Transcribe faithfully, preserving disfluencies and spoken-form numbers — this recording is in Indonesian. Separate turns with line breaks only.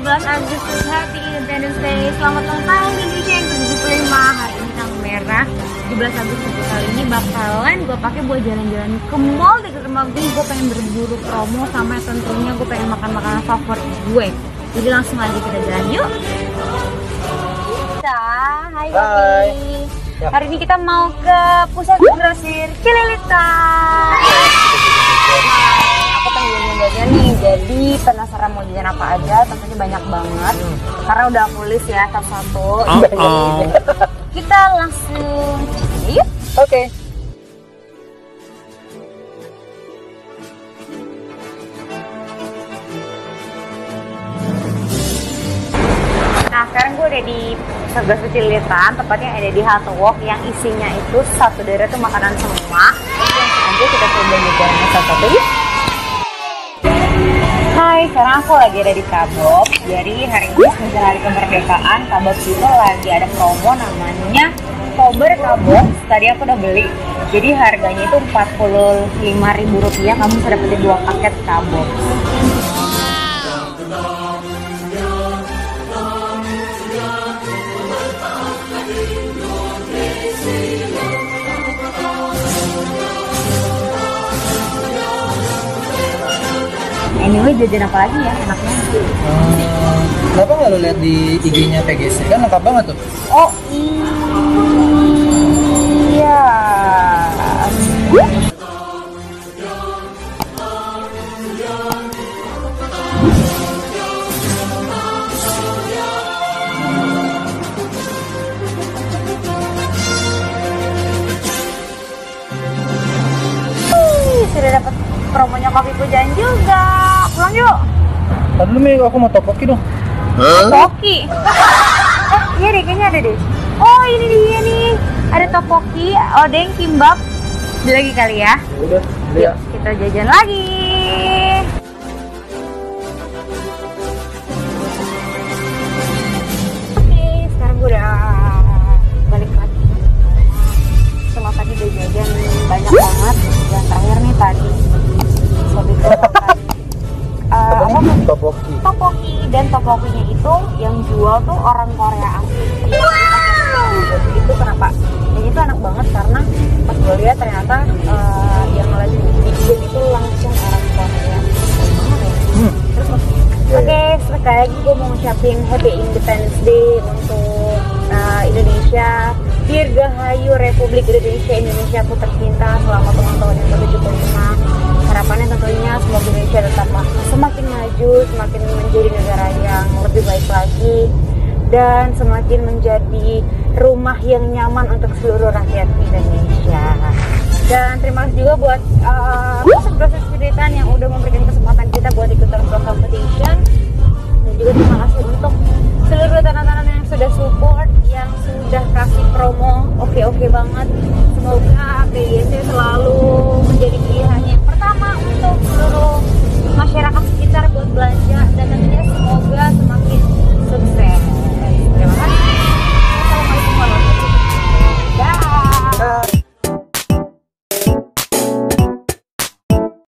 belas Agustus, Happy Independence Day. Selamat ulang tahun Indonesia yang ke tujuh puluh lima. Hari ini tanggal merah tujuh belas Agustus. Kali ini bakalan gue pakai buat jalan-jalan ke mall dekat rumah gue. Gue pengen berburu promo sama tentunya gue pengen makan makanan favorit gue. Jadi langsung aja kita jalan yuk. Hai,
Hai.
Ya. Hari ini kita mau ke pusat grosir Cililitan. Aku pengen jajan nih, jadi penasaran mau jajan apa aja. Tentunya banyak banget, hmm. karena udah aku list ya satu-satu.
Oh, oh.
Kita langsung yuk.
Oke. Okay.
Nah, sekarang gue udah di pusat grosir Cililitan, tepatnya ada di Halte Walk yang isinya itu satu daerah tuh makanan semua. Langsung aja kita coba jajan satu-satu yuk. Hai, sekarang aku lagi ada di Kabob. Jadi hari ini semenjak hari kemerdekaan, Kabob itu lagi ada promo namanya Kober Kabob. Tadi aku udah beli. Jadi harganya itu empat puluh lima ribu rupiah. Kamu bisa dapetin dua paket Kabob. Anyway, jajan apa lagi ya enaknya?
Hmm, kenapa nggak lo lihat di I G-nya P G C? Kan lengkap banget tuh.
Oh iya. Sudah dapat promonya kopi pujan juga. Pulang yuk.
Tadi lu Mei, aku mau topoki dong.
Topoki? Eh, iya deh, kayaknya ada deh. Oh, ini dia nih. Ada topoki, odeng, kimbap. Beli lagi kali ya.
Udah,
yuk, kita jajan lagi. Oke, sekarang gue udah balik lagi. Setelah tadi udah jajan banyak banget. Yang terakhir nih tadi sobi uh, apa tuh?
Topoki.
Topoki, dan topokinya itu yang jual tuh orang Korea asli. Wow. Itu kenapa? Yang itu enak banget karena pas gue lihat ternyata uh, yang lagi bikin itu langsung orang Korea. Hmm. Terus oke, okay, sekali lagi gue mau ngucapin Happy Independence Day untuk uh, Indonesia. Dirgahayu Republik Indonesia, Indonesia ku tercinta, selamat ulang tahun yang ke tujuh puluh lima. Harapannya tentunya semoga Indonesia tetaplah semakin maju, semakin menjadi negara yang lebih baik lagi, dan semakin menjadi rumah yang nyaman untuk seluruh rakyat Indonesia. Dan terima kasih juga buat uh, pusat grosir Cililitan yang udah memberikan kesempatan kita buat ikutan pro competition. Dan juga terima kasih untuk seluruh tenan-tenan yang sudah support, yang sudah kasih promo oke-oke banget. Semoga P G C selalu menjadi pilihan